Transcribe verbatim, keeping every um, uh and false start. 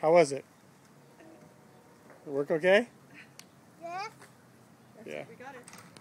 How was it? Work okay? Yes. Yeah. We got it.